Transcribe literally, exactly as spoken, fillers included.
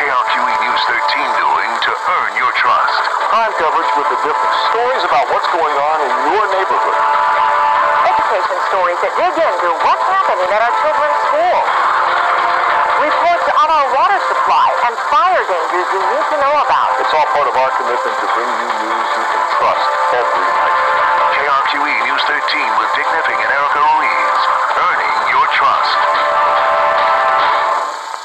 R Q E News thirteen doing to earn your trust? Crime coverage with the different stories about what's going on in your neighborhood. Education stories that dig into what's happening at our children's school. Reports on our water supply and fire dangers you need to know about. It's all part of our commitment to bring you news you can trust every night. K R Q E News thirteen with Dick Nipping and Erica Ruiz. Earning your trust.